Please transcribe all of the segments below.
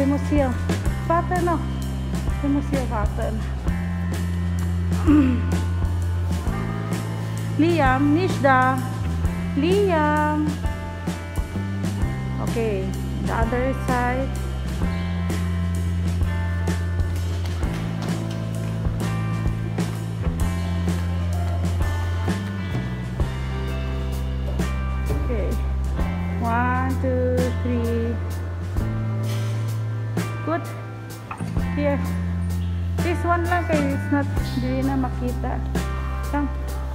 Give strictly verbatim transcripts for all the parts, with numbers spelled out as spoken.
muss hier warten noch. Ich muss hier warten. Liam, nicht da. Liam. Okay, the other side. Okay, one, two, three. Good. Here. This one lang kaya it's not, hindi na makita. Come.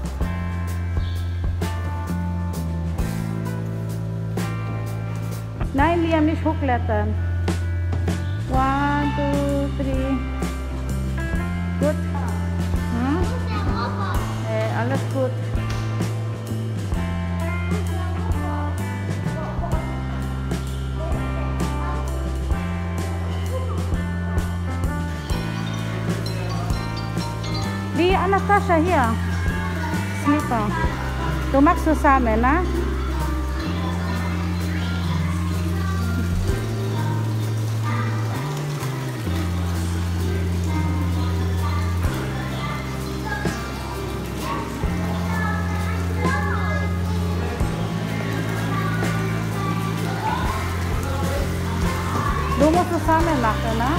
Nein, Liam, nicht hochklettern. One, two, three. Gut. Hm? Eh, alles gut. Wie Anastasia hier. Slipper. Du magst zusammen, ne? Du musst zusammen machen, ne?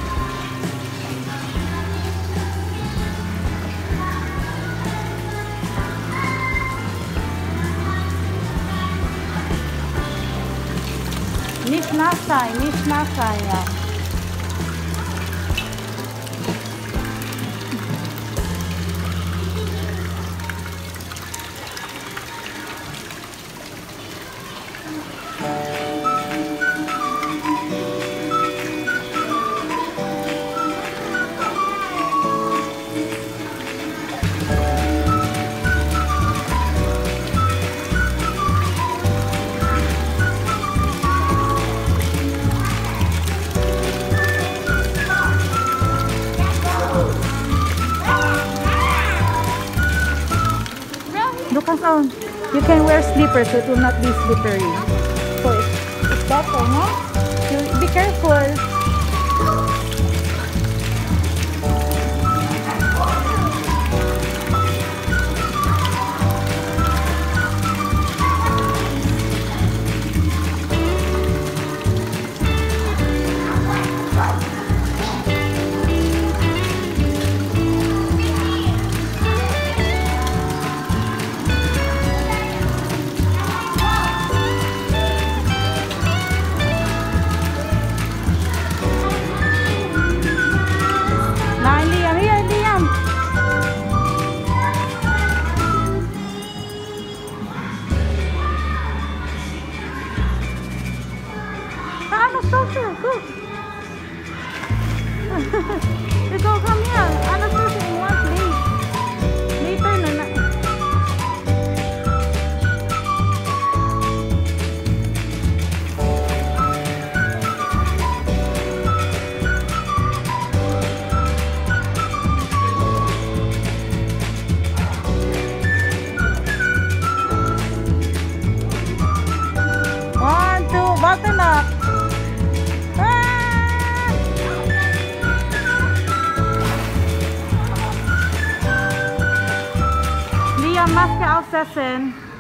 Nicht nass sein, nicht nass sein, ja. Look us on. You can wear slippers so it will not be slippery. So it's, it's better, no? You be careful. Anastasia, go. You go, come here. Anastasia, you want leave. Later na na. One, two, button up. Maske aufsetzen.